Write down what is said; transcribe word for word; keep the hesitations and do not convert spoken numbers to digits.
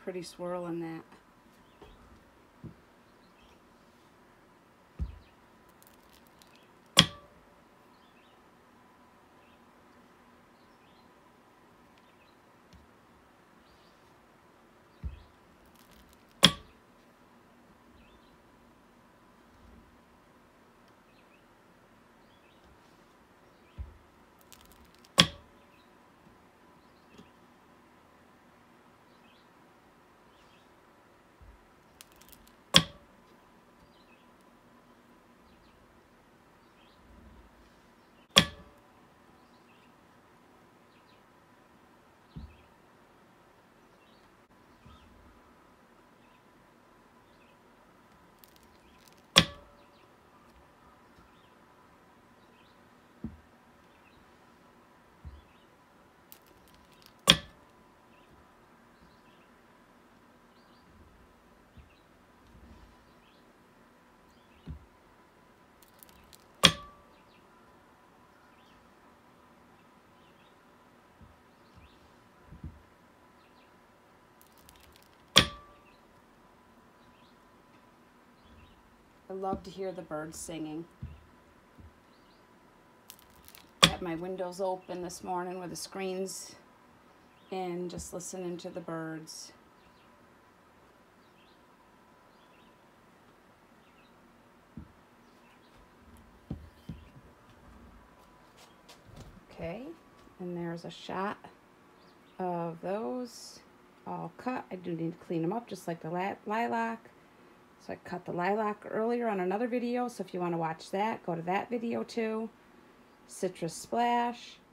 pretty swirl in that. I love to hear the birds singing. I had my windows open this morning with the screens in, just listening to the birds. Okay, and there's a shot of those all cut. I do need to clean them up just like the lilac. So I cut the lilac earlier on another video, so if you want to watch that, go to that video too. Citrus Splash.